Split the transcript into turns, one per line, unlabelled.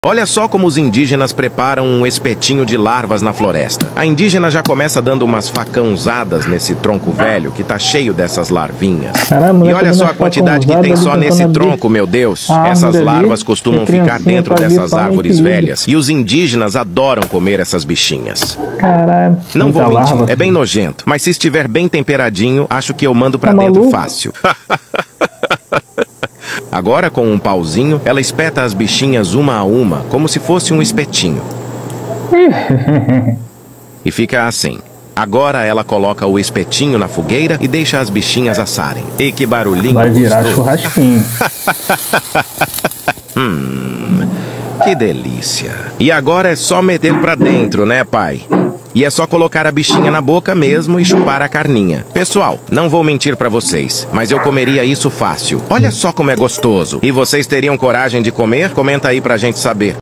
Olha só como os indígenas preparam um espetinho de larvas na floresta. A indígena já começa dando umas facãozadas nesse tronco velho que tá cheio dessas larvinhas.
Caramba,
e olha só a quantidade que tem só nesse tronco, meu Deus. Essas larvas costumam ficar dentro dessas árvores velhas. E os indígenas adoram comer essas bichinhas.
Caralho.
Não vou mentir, é bem nojento. Mas se estiver bem temperadinho, acho que eu mando pra dentro fácil. Agora, com um pauzinho, ela espeta as bichinhas uma a uma, como se fosse um espetinho. E fica assim. Agora ela coloca o espetinho na fogueira e deixa as bichinhas assarem. E que barulhinho.
Vai virar churrasquinho.
Que delícia. E agora é só meter pra dentro, né, pai? E é só colocar a bichinha na boca mesmo e chupar a carninha. Pessoal, não vou mentir pra vocês, mas eu comeria isso fácil. Olha só como é gostoso. E vocês teriam coragem de comer? Comenta aí pra gente saber.